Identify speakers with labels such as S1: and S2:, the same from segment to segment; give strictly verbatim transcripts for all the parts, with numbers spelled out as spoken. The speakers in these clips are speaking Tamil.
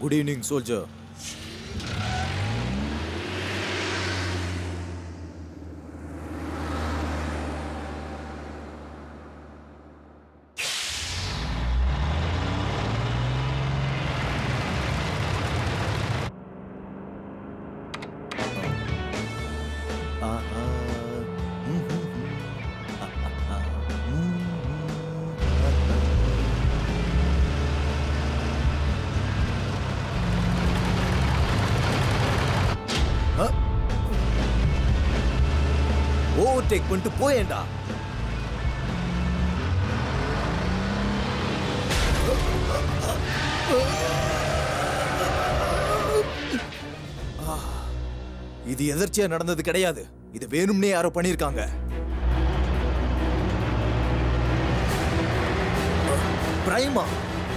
S1: Good evening, soldier. ஓவர்டேக் பண்ணிட்டு போயேண்டா. இது எதர்ச்சியா நடந்தது கிடையாது. இது வேணும்னே யாரோ பண்ணிருக்காங்க. பிரைமா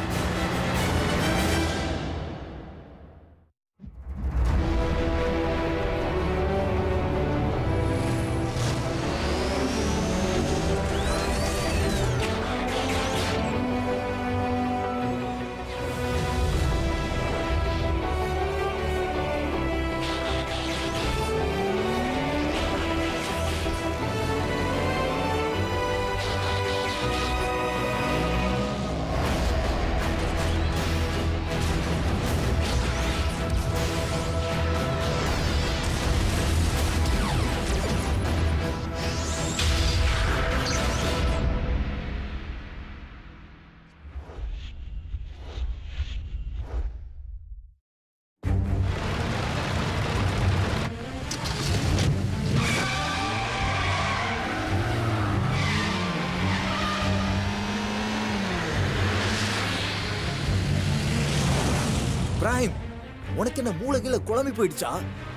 S1: பிரைம், உனக்கு என்ன மூளைகில குழம்பி போயிடுச்சா?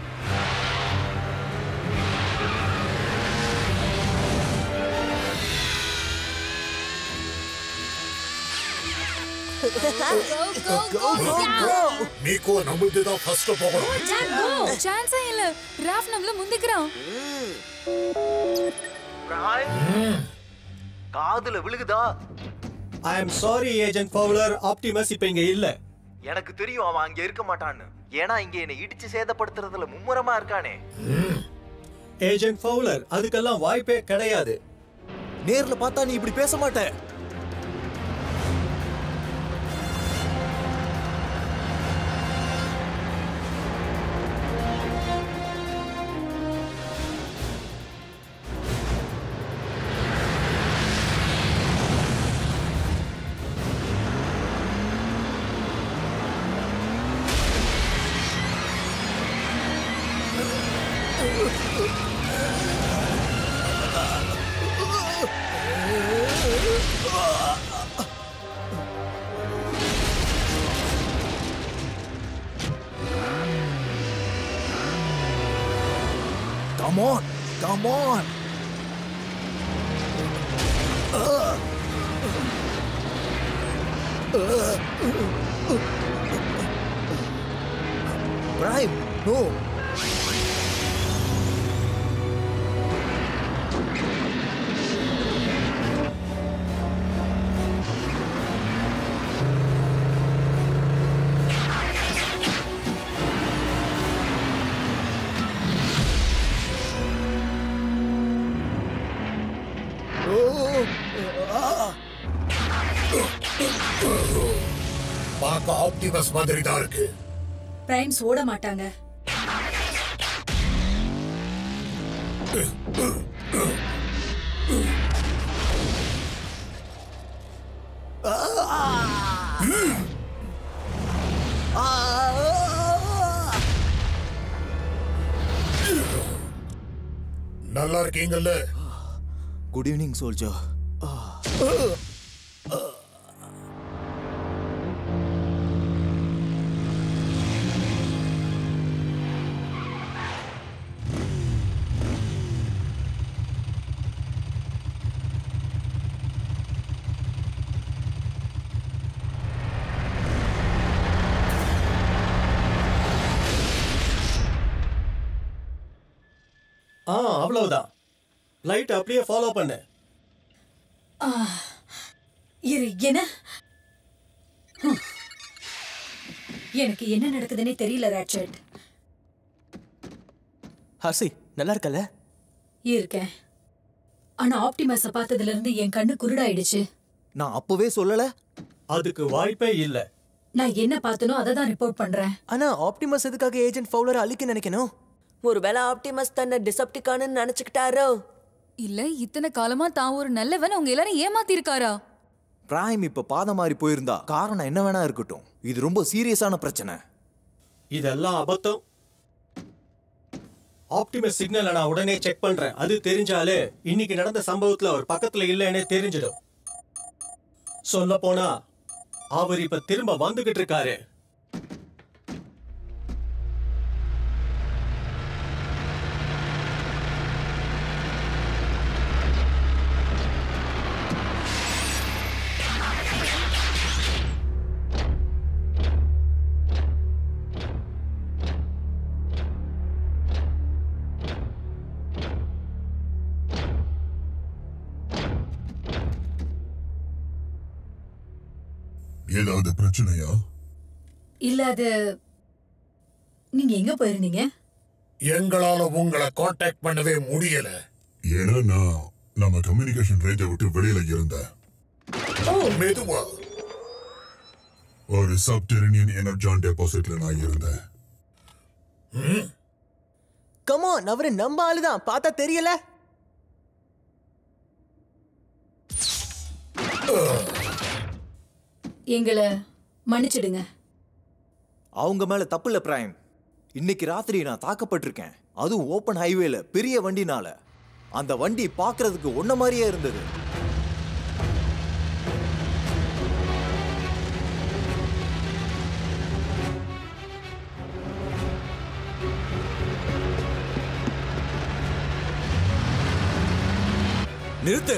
S2: நீக்கோ நம்மளுக்கு தான் ஃபர்ஸ்ட் போகணும்.
S3: சான்ஸ் இல்ல, ராஃப் நம்மள முந்திக்கறான்.
S1: பிரைம், காதுல விழுகுதா?
S4: I am sorry agent Fowler, Optimus இப்ப இங்க இல்ல.
S1: எனக்கு தெரியும் அவன் அங்க இருக்க மாட்டான்னு. ஏன்னா இங்க என்ன இடிச்சு சேதப்படுத்துறதுல மும்முரமா இருக்கானே.
S4: ஏஜென்ட் ஃபவுலர், அதுக்கெல்லாம் வாய்ப்பே கிடையாது.
S1: நேர்ல பார்த்தா நீ இப்படி பேச மாட்ட. Come on, come on. Uh. Uh. Prime, no.
S2: பாக்க ஆப்டிமஸ் மாதிரி தான் இருக்கு.
S3: பிரைம்ஸ் ஓட மாட்டாங்க.
S2: நல்லா இருக்கீங்கல்ல?
S1: Good evening soldier.
S4: ஆ, அவ்வளவுதான். லைட் அப்படியே ஃபாலோ பண்ணு.
S3: இரு, என்ன? எனக்கு என்ன நடக்குதுன்னே தெரியல ராட்சட்.
S5: ஹாசி நல்லா இருக்கல?
S3: இருக்கேன். ஆனா ஆப்டிமஸ பார்த்ததுல இருந்து என் கண்ணு குருடாயிடுச்சு.
S5: நான் அப்பவே சொல்லல.
S4: அதுக்கு வாய்ப்பே இல்ல.
S3: நான் என்ன பார்த்தனோ அதை தான் ரிப்போர்ட் பண்றேன்.
S5: ஆனா ஆப்டிமஸ் எதுக்காக ஏஜென்ட் ஃபவுலரை அழிக்க நினைக்கணும்?
S6: ஒருவேளை ஆப்டிமஸ் தன்னை டிசெப்டிகான்னு நினைச்சுக்கிட்டாரோ?
S3: இல்ல இத்தனை காலமா தான் ஒரு நல்லவன் உங்க எல்லாரும் ஏமாத்தி இருக்காரா?
S5: பிரைம் இப்ப பாத மாறி போயிருந்தா காரணம் என்ன வேணா இருக்கட்டும், இது ரொம்ப சீரியஸான பிரச்சனை.
S4: இதெல்லாம் அபத்தம். ஆப்டிமஸ் சிக்னலை நான் உடனே செக் பண்றேன். அது தெரிஞ்சாலே இன்னைக்கு நடந்த சம்பவத்துல அவர் பக்கத்துல இல்லைன்னே தெரிஞ்சிடும். சொல்ல போனா அவர் இப்ப திரும்ப வந்துகிட்டு இருக்காரு.
S2: ஏதாவது பிரச்சனையா?
S3: இல்ல அது நீங்க எங்க போயிருந்தீங்க?
S2: எங்களால உங்களை காண்டாக்ட் பண்ணவே முடியல.
S7: ஏன்னா நான் நம்ம கம்யூனிகேஷன் ரேஞ்சை விட்டு வெளியில இருந்தேன்.
S2: ஓ மெதுவா.
S7: ஒரு சப்டெரேனியன் எனர்ஜான் டெபாசிட்ல நான் இருந்தேன்.
S5: கம் ஆன், அவரு நம்ம ஆளுதான், பார்த்தா தெரியல?
S3: எங்களை மன்னிச்சிடுங்க.
S5: அவங்க மேல தப்பு இல்ல பிரைம். இன்னைக்கு ராத்திரி நான் தாக்கப்பட்டிருக்கேன், அதுவும் ஓபன் ஹைவேல பெரிய வண்டினால. அந்த வண்டி பார்க்கிறதுக்கு ஒன்ன மாதிரியே இருந்தது. நிறுத்து.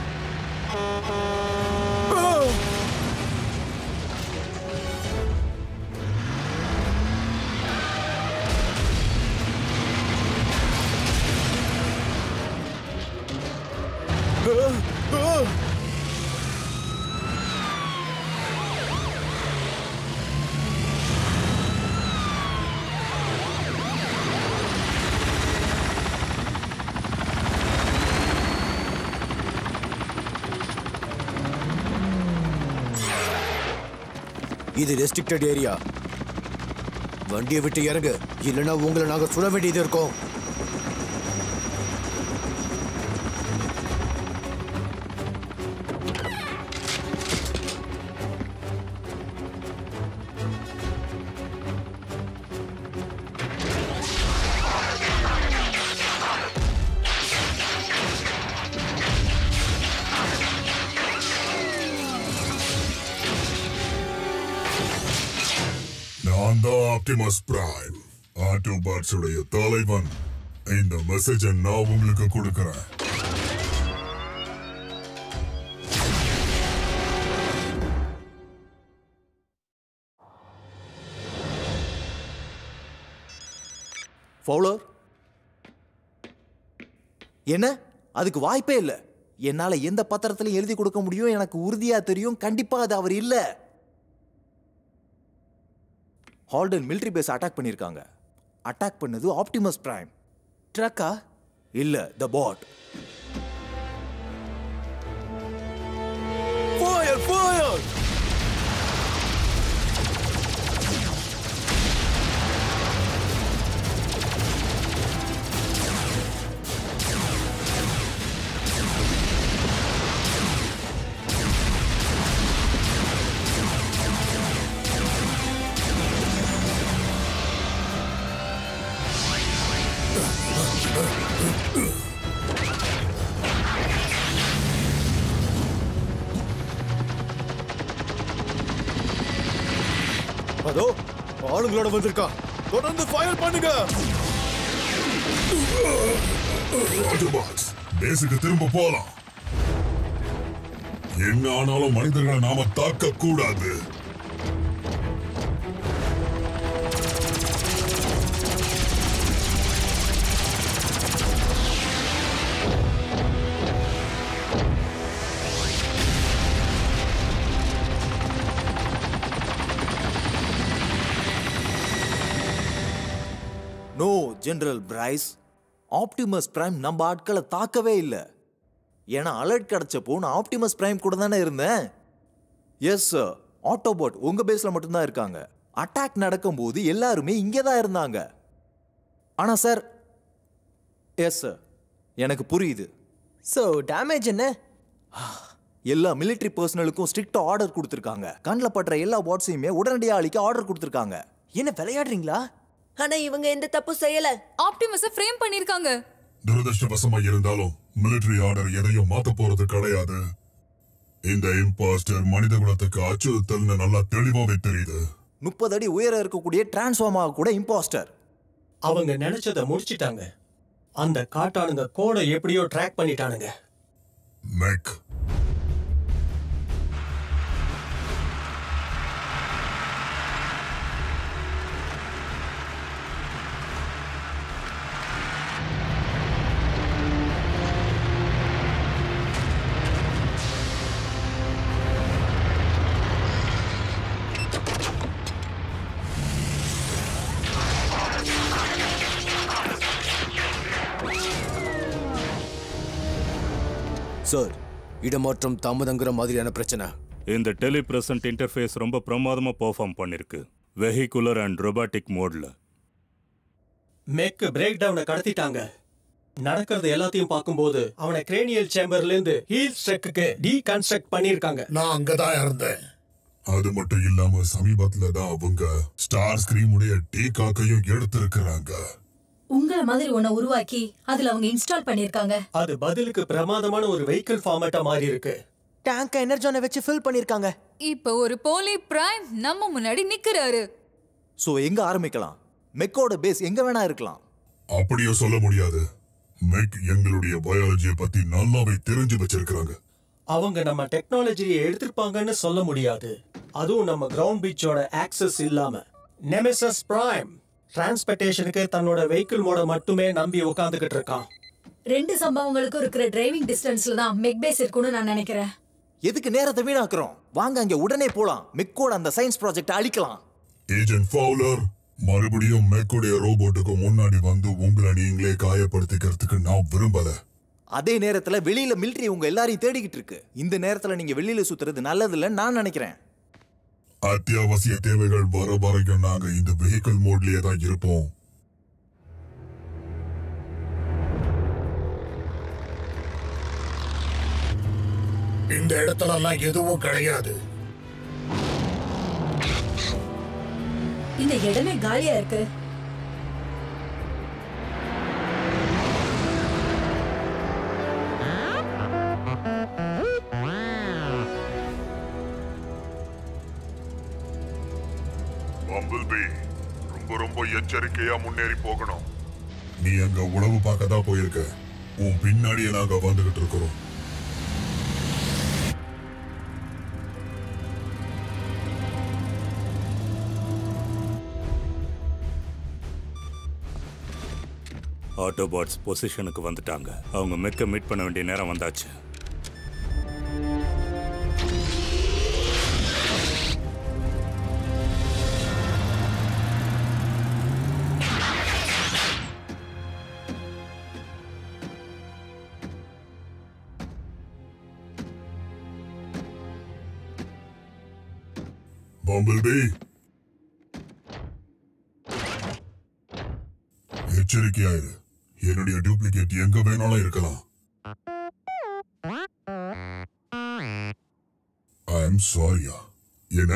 S5: இது ரெஸ்ட்ரிக்டட் ஏரியா. வண்டியை விட்டு இறங்கு, இல்லைன்னா உங்களை நாங்க சுட வேண்டியது இருக்கோம்.
S7: நான் தான் ஆப்டிமஸ் பிரைம், ஆட்டோபாட்ஸ் உடைய தலைவன். இந்த மெசேஜை நான் உங்களுக்கு கொடுக்கிறேன்.
S5: ஃபவுலர், என்ன? அதுக்கு வாய்ப்பே இல்லை. என்னால எந்த பத்திரத்திலையும் எழுதி கொடுக்க முடியும், எனக்கு உறுதியா தெரியும். கண்டிப்பா அது அவர் இல்ல. ஹால்டன் மிலிட்டரி பேஸ் அட்டாக் பண்ணிருக்காங்க. அட்டாக் பண்ணது ஆப்டிமஸ் பிரைம். ட்ரக்கா? இல்ல, த பாட். Fire fire! அதோ ஆளுங்களோட வந்திருக்கான். தொடர்ந்து ஃபயர் பண்ணுங்க.
S7: ஆட்டோபாட்ஸ், பேஸுக்கு திரும்ப போலாம். என்ன ஆனாலும் மனிதர்களை நாம தாக்க கூடாது.
S5: ஜெனரல் பிரைஸ், ஆப்டிமஸ் பிரைம் நம்ம ஆட்களை தாக்கவே இல்லை. ஏன்னா அலர்ட் கிடைச்சப்போ நான் ஆப்டிமஸ் பிரைம் கூட தானே இருந்தேன். எஸ் சார், ஆட்டோபாட் உங்க பேஸ்ல மட்டும்தான் இருக்காங்க. அட்டாக் நடக்கும்போது எல்லாருமே இங்கே தான் இருந்தாங்க. ஆனா சார், எஸ் சார், எனக்கு புரியுது.
S8: சோ டேமேஜ் என்ன?
S5: எல்லா மிலிட்டரி பர்சனலுக்கும் ஸ்ட்ரிக்ட் ஆர்டர் கொடுத்துருக்காங்க. கண்ணில் படுற எல்லா பாட்ஸையுமே உடனடியாக அழிக்க ஆர்டர் கொடுத்துருக்காங்க.
S8: என்ன விளையாடுறீங்களா?
S6: ஆனா இவங்க எந்த தப்பு செய்யல.
S9: ஆப்டிமஸ ஃப்ரேம் பண்ணிருக்காங்க.
S7: துரதிருஷ்டவசமா இருந்தாலும் மிலிட்டரி ஆர்டர் எதையும் மாத்த போறது கிடையாது. இந்த இம்பாஸ்டர் மனித குலத்துக்கு அச்சுறுத்தல்னு நல்லா தெளிவாவே தெரியுது.
S5: முப்பது அடி உயர இருக்கக்கூடிய டிரான்ஸ்ஃபார்மாக கூட இம்பாஸ்டர்.
S4: அவங்க நினைச்சதை முடிச்சிட்டாங்க. அந்த காட்டானுங்க கோடை எப்படியோ ட்ராக் பண்ணிட்டானுங்க.
S7: மெக்
S10: சார், இடமாற்றம் தாமதங்கிற மாதிரியான பிரச்சனை.
S11: இந்த டெலிபிரசன்ட் இன்டர்ஃபேஸ் ரொம்ப பிரமாதமா பெர்ஃபார்ம் பண்ணிருக்கு. வெஹிகுலர் அண்ட் ரொபாட்டிக் மோட்ல.
S4: மெக் பிரேக் டவுனை கடத்திட்டாங்க. நடக்கிறது எல்லாத்தையும் பார்க்கும்போது அவனை கிரேனியல் சேம்பர்ல இருந்து ஹீல் ஸ்ட்ரக்குக்கு டீகன்ஸ்ட்ரக்ட் பண்ணிருக்காங்க.
S2: நான் அங்கதான் இருந்தேன்.
S7: அது மட்டும் இல்லாம சமீபத்துல தான் அவங்க ஸ்டார் ஸ்கிரீம் உடைய டீ காக்கையும் எடுத்திருக்கிறாங்க.
S3: உங்கள மாதிரி ஒன்ன உருவாக்கி அதுல அவங்க இன்ஸ்டால் பண்ணிருக்காங்க.
S4: அது பதிலுக்கு பிரமாதமான ஒரு வெஹிக்கிள் ஃபார்மேட்டா மாறி இருக்கு.
S8: டேங்க் எனர்ஜானை வச்சு ஃபில் பண்ணிருக்காங்க.
S9: இப்போ ஒரு போலி பிரைம் நம்ம முன்னாடி நிக்கிறாரு.
S5: சோ எங்க ஆரம்பிக்கலாம்? மெக்கோட பேஸ் எங்க வேணா இருக்கலாம்.
S7: அப்படியே சொல்ல முடியாது. மெக் எங்களுடைய பயாலஜியை பத்தி நல்லாவே தெரிஞ்சு வச்சிருக்காங்க.
S4: அவங்க நம்ம டெக்னாலஜியை எடுத்திருப்பாங்கன்னு சொல்ல முடியாது. அதுவும் நம்ம கிரவுண்ட் பீச்சோட ஆக்சஸ் இல்லாம. நெமெசிஸ் பிரைம் டிரான்ஸ்போர்ட்டேஷனுக்கு தன்னோட வெஹிக்கிள் மோட மட்டுமே நம்பி உட்காந்துக்கிட்டு இருக்கான்.
S3: ரெண்டு சம்பவங்களுக்கு இருக்கிற டிரைவிங் டிஸ்டன்ஸ்ல தான் மெக் பேஸ் இருக்குன்னு நான் நினைக்கிறேன்.
S5: எதுக்கு நேரத்தை வீணாக்குறோம்? வாங்க அங்க உடனே போலாம். மெக்கோட அந்த சயின்ஸ் ப்ராஜெக்ட் அழிக்கலாம்.
S7: ஏஜென்ட் ஃபவுலர், மறுபடியும் மெக்கோடைய ரோபோட்டுக்கு முன்னாடி வந்து உங்களை நீங்களே காயப்படுத்திக்கிறதுக்கு நான் விரும்பல.
S5: அதே நேரத்துல வெளியில மிலிட்டரி உங்க எல்லாரையும் தேடிக்கிட்டு இருக்கு. இந்த நேரத்துல நீங்க வெளியில சுத்துறது நல்லது இல்லைன்னு நான் நினைக்கிறேன்.
S7: அத்தியாவசிய தேவைகள் வர வரைக்கும் நாங்க இந்த வெஹிக்கிள் மோட்லயே தான் இருப்போம்.
S2: இந்த இடத்துல எல்லாம் எதுவும் கிடையாது.
S3: இந்த இடமே காலியா இருக்கு.
S7: பம்பிள்பீ, ரொம்ப ரொம்ப எச்சரிக்கையா முன்னேறி போகணும். நீ அங்க உளவு பார்க்க தான் போயிருக்க. உன் பின்னாடியே நாங்க வந்துகிட்டு இருக்கிறோம்.
S11: ஆட்டோபாட்ஸ் பொசிஷனுக்கு வந்துட்டாங்க. அவங்க மெக்க மீட் பண்ண வேண்டிய நேரம் வந்தாச்சு.
S7: பம்பிள்பீ, எச்சரிக்கையாயிரு. என்னுடைய டூப்ளிகேட் எங்க வேணாலும் இருக்கலாம். ஐ எம் சாரியா. என்ன?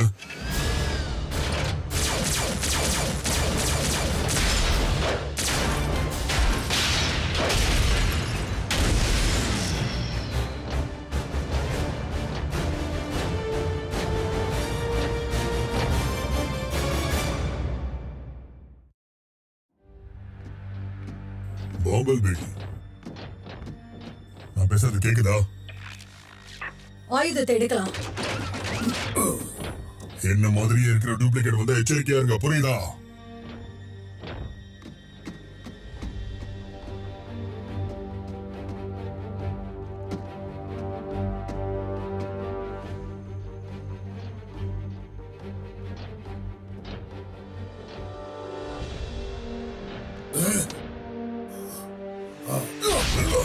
S7: பாம்பிள்பீ, நான் பேசுறது கேக்குதா?
S3: ஆயுதத்தை எடுக்கலாம்.
S7: என்ன மாதிரியே இருக்கிற டூப்ளிகேட் வந்து எச்சரிக்கையா இருங்க, புரியுதா?
S2: அஹ்,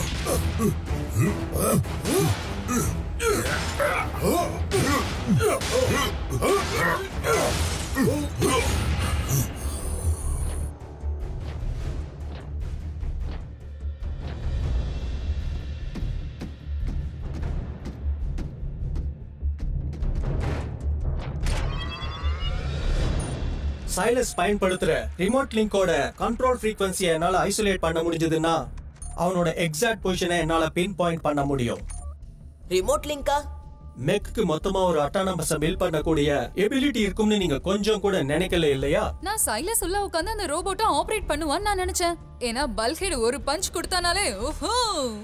S4: சைலஸ் பயன்படுத்துற ரிமோட் லிங்கோட கண்ட்ரோல் ஃப்ரீக்வன்சியை என்னால ஐசோலேட் பண்ண முடிஞ்சதுன்னா அவனோட எக்ஸாக்ட் பொசிஷனை என்னால பின் பாயிண்ட் பண்ண முடியும்.
S6: ரிமோட் லிங்கா?
S4: மெக்கு மொத்தமா ஒரு அட்டானமஸை பில்ட் பண்ணக்கூடிய எபிலிட்டி இருக்கும்னு நீங்க கொஞ்சம் கூட நினைக்கல இல்லையா?
S9: நான் சைலஸ் உள்ள உட்கார்ந்து அந்த ரோபோட்டை ஆபரேட் பண்ணுவான்னு நான் நினைச்சேன். ஏன்னா பல்ஹெட் ஒரு பஞ்ச் கொடுத்தானாலே ஓஹோ.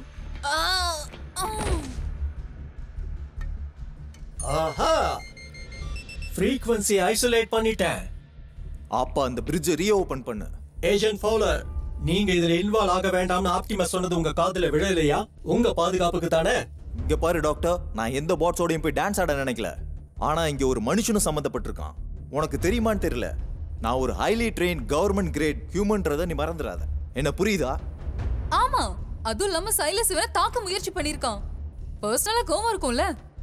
S4: ஆஹா, ஃப்ரீக்வன்சி ஐசோலேட் பண்ணிட்டேன்.
S5: அப்ப அந்த பிரிட்ஜை ரீஓபன் பண்ணு.
S4: ஏஜென்ட் ஃபவுலர், நீங்க இதுல இன்வால்வ் ஆக வேண்டாம்னு ஆப்டிமஸ் சொன்னது உங்க காதுல விழலையா? உங்க பாதுகாப்புக்கு தானே.
S5: இங்க பாரு டாக்டர், நான் எந்த பாட்ஸோடையும் போய் டான்ஸ் ஆட நினைக்கல. ஆனா இங்க ஒரு மனுஷனும் சம்பந்தப்பட்டிருக்கான். உனக்கு தெரியுமான்னு தெரியல, நான் ஒரு ஹைலி ட்ரெயின் கவர்மெண்ட் கிரேட் ஹியூமன்றத நீ மறந்துடாத. என்ன புரியுதா?
S9: ஆமா, அதுவும் இல்லாம சைலஸ் இவரை தாக்க முயற்சி பண்ணிருக்கான். பர்சனலா கோவம் இருக்கும்ல.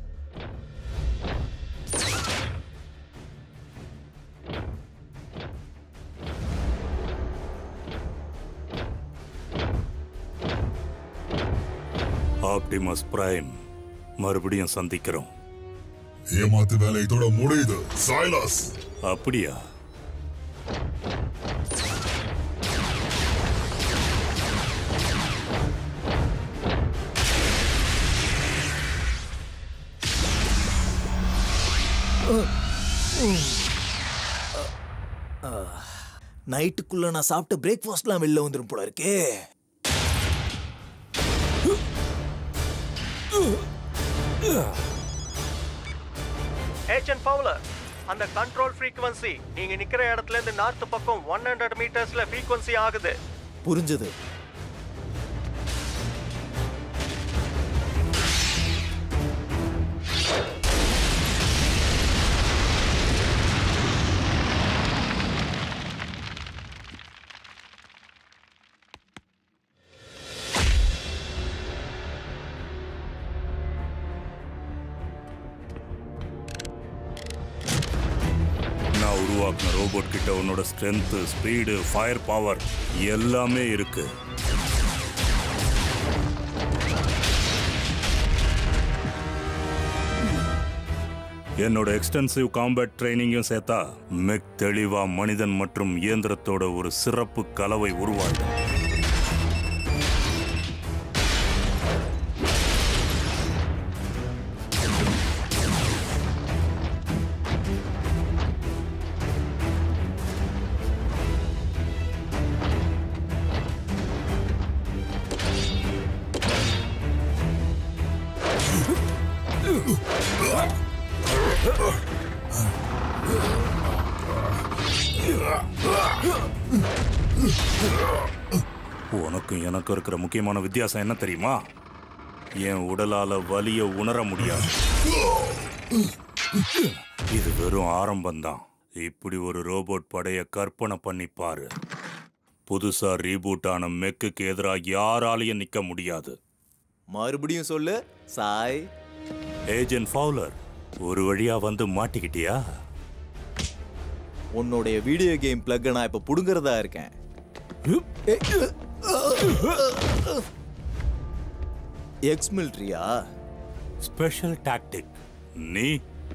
S11: ஆப்டிமஸ் பிரைம், மறுபடியும் சந்திக்கிறோம்.
S7: ஏமாத்து வேலை இதோட முடியுது சைலஸ்.
S11: அப்படியா?
S5: நைட்டுக்குள்ள நான் சாப்பிட்ட பிரேக்ஃபாஸ்ட்லாம் வெளில வந்துடும் போல இருக்கே.
S4: ஏஜென்ட் ஃபவுலர், அந்த கண்ட்ரோல் ஃப்ரீக்வன்சி நீங்க நிக்கிற இடத்துல இருந்து நார்த் பக்கம் நூறு மீட்டர்ஸ்ல ஃப்ரீக்வன்சி ஆகுது.
S5: புரிஞ்சது.
S11: உருவாக்குன ரோபோட் கிட்ட உன்னோட ஸ்ட்ரென்த், ஸ்பீடு, ஃபயர் பவர் எல்லாமே இருக்கு. என்னோட எக்ஸ்டென்சிவ் காம்பேட் ட்ரைனிங்கும் சேர்த்தா மெக் தெளிவா மனிதன் மற்றும் இயந்திரத்தோட ஒரு சிறப்பு கலவை உருவாகும். உனக்கும் எனக்கு இருக்கிற முக்கியமான வித்தியாசம் என்ன தெரியுமா? என் உடலால வலிய உணர முடியாது. இது வெறும் ஆரம்பம்தான். இப்படி ஒரு ரோபோட் படைய கற்பனை பண்ணி பாரு. புதுசா ரீபூட் ஆன மெக்குக்கு எதிராக யாராலையும் நிக்க முடியாது.
S5: மறுபடியும் சொல்லு சாய்.
S11: ஏஜென்ட் ஃபவுலர், ஒரு வழியா வந்து மாட்டிக்கிட்டியா?
S5: உன்னுடைய வீடியோ கேம் பிளக்க நான் இப்ப புடுங்கறதா இருக்கேன். எக்ஸ் மிலிட்டரியா?
S11: Special tactic. நீ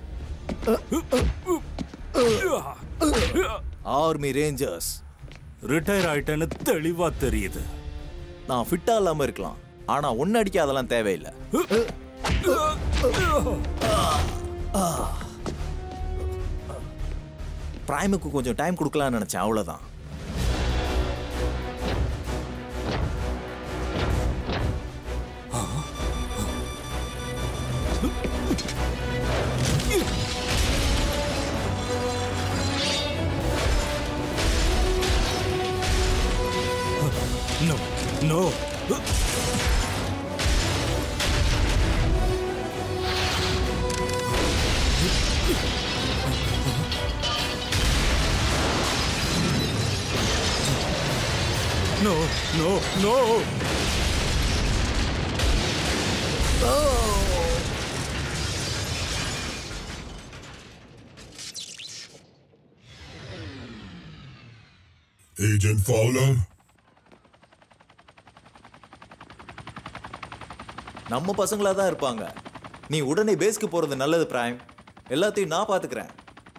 S5: ஆர்மி ரேஞ்சர்ஸ்.
S11: ரிட்டையர் ஆயிட்டேன்னு தெளிவா தெரியுது.
S5: நான் ஃபிட்டா இல்லாம இருக்கலாம், ஆனா ஒன்னு அடிக்க அதெல்லாம் தேவையில்லை. பிரைமுக்கு கொஞ்சம் டைம் கொடுக்கலாம்னு நினைச்சேன், அவ்வளவுதான்.
S11: No, no. No, no, no.
S7: Agent Fowler,
S5: நம்ம பசங்களா தான் இருப்பாங்க. நீ உடனே பேஸ்க்கு போறது நல்லது பிரைம். எல்லாத்தையும் நான் பாத்துக்கிறேன்.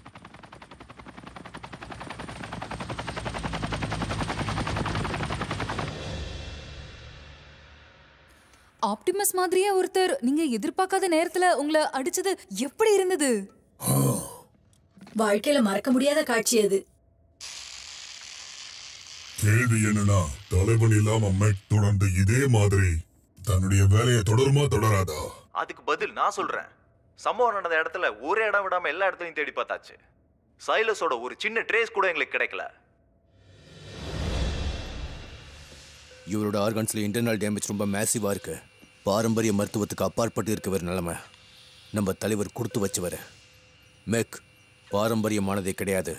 S9: ஆப்டிமஸ் மாதிரியே ஒருத்தர் நீங்க எதிர்பார்க்காத நேரத்துல உங்களை அடிச்சது எப்படி இருந்தது?
S3: வாழ்க்கையில மறக்க முடியாத காட்சி அது.
S7: கேள்வி என்னன்னா, தலைவன் இல்லாம மெக் தொடர்ந்து இதே மாதிரி தன்னுடைய வேலையை தொடருமா தொடராதா?
S1: அதுக்கு பதில் நான் சொல்றேன். சம்பவம் நடந்த இடத்துல ஒரே இடம் விடாம எல்லா இடத்துலையும் தேடி பார்த்தாச்சு. சைலஸோட ஒரு சின்ன ட்ரேஸ் கூட எங்களுக்கு கிடைக்கல.
S10: இவரோட ஆர்கன்ஸ்ல இன்டர்னல் டேமேஜ் ரொம்ப மேசிவா இருக்கு. பாரம்பரிய மருத்துவத்துக்கு அப்பாற்பட்டு இருக்கவர் நிலைமை. நம்ம தலைவர் கொடுத்து வச்சவர். மெக் பாரம்பரியமானதே கிடையாது.